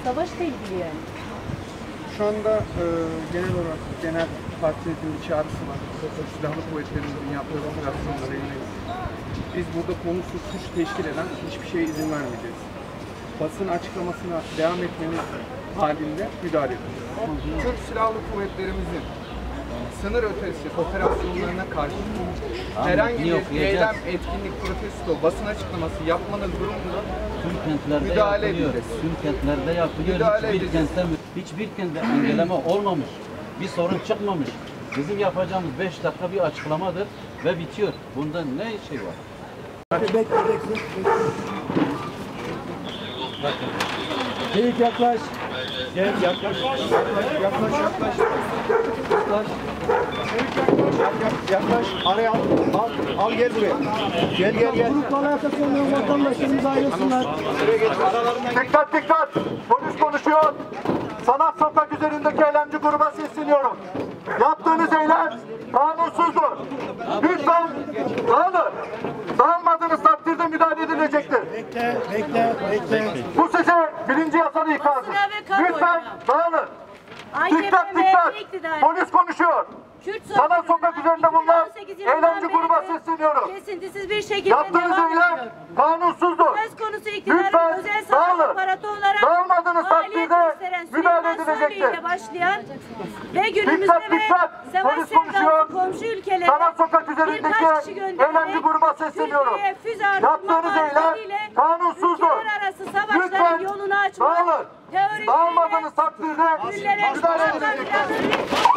savaşla ilgili yani. Şu anda genel olarak genel partilerin bir çağrısı var. Silahlı kuvvetlerimizin yaptığı operasyonlara yönelik. Biz burada konusu suç teşkil eden hiçbir şeye izin vermeyeceğiz. Basın açıklamasına devam etmemiz halinde müdahale edeceğiz. Türk Silahlı Kuvvetlerimizin sınır ötesi operasyonlarına karşı herhangi bir eylem, etkinlik, protesto, basın açıklaması yapmanız durumunda müdahale edeceğiz. Tüm kentlerde yapılıyor. Hiçbir kentte engelleme olmamış. Bir sorun çıkmamış. Bizim yapacağımız 5 dakika bir açıklamadır ve bitiyor. Bunda ne şey var? Teyit yaklaş. Gel yaklaş. Yaklaş. Yaklaş. Araya al gel buraya. Gel. Gruplarla alakası olmayan vatandaşlarımız ayrılsınlar. Dikkat! Polis konuşuyor. Sanat Sokak üzerindeki eylemci gruba sesleniyorum. Yaptığınız eylem kanunsuzdur. Lütfen dağılın. Dağılmadığınız takdirde müdahale edilecektir. Bekle. Bu size birinci yasalı ikazdır. Lütfen dağılın. Dikkat! Polis konuşuyor. Sanat Sokak üzerinde bulunan eylemci gruba sesleniyorum. Kesintisiz bir şekilde Yaptığınız eylem kanunsuzdur. söz konusu iktidarın Lütfen özel savaş dağılın. aparatı olarak Dağılmadığınız takdirde müdahale edilecektir. başlayan ve günümüzde Dikkat! savaş Polis konuşuyor. sevdalısı komşu ülkelere Sanat Sokak üzerindeki birkaç kişi eylemci gruba sesleniyorum. Türkiye'ye füze atma Yaptığınız eylem mağduriyetiyle kanunsuzdur. ülkeler arası savaşların Lütfen yolunu açma. dağılın. Dağılmadığınız takdirde müdahale edilecektir.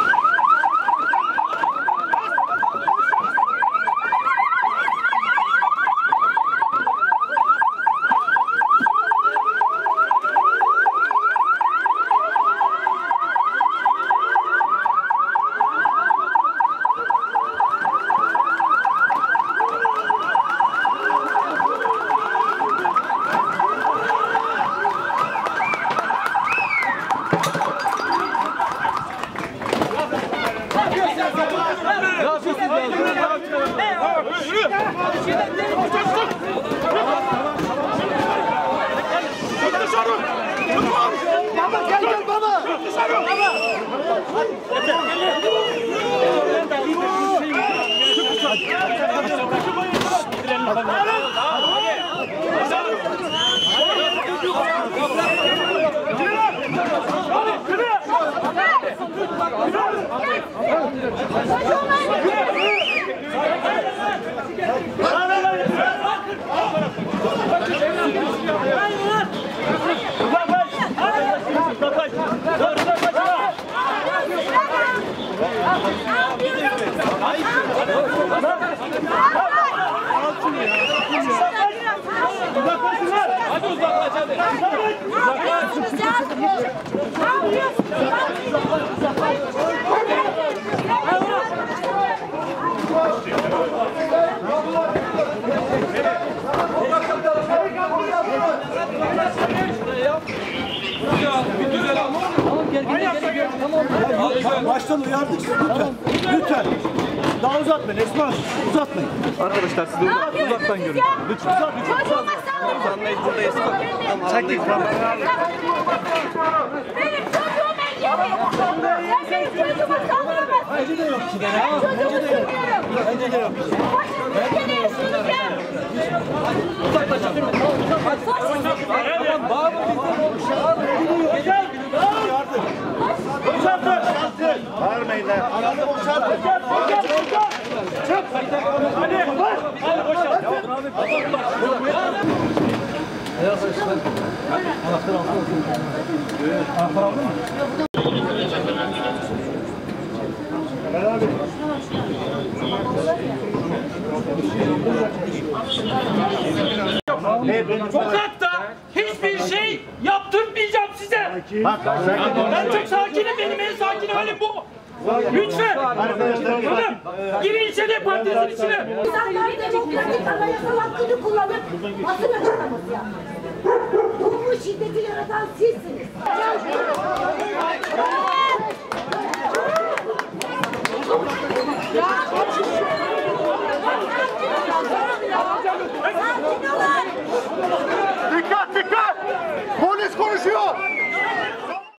Hadi uzaklaş hadi. Baştan uyardık sizi lütfen. Daha uzatmayın Esma Hanım, uzatmayın. Arkadaşlar siz de uzaktan görün. Lütfen. Çocuğuma saldırın. Anlayın buradayız. Benim çocuğum engelli. Sen benim çocuğuma saldıramazsın. Bence de yok. Bence de yok. Ülkede yaşıyoruz ya. Bağırmayın lan. Ananı boşaltın. Çık. Hadi. Hadi boşalt. Anahtar aldın mı? Sokakta hiçbir şey yaptırmayacağım size. Ben çok sakinim, benim en sakin halim bu. Lütfen. Hanım, girin içeri, partinizin içine. İnsanlar demokratik anayasal hakkını kullanıp basın açıklaması yapmak. Bu şiddeti yaratan sizsiniz.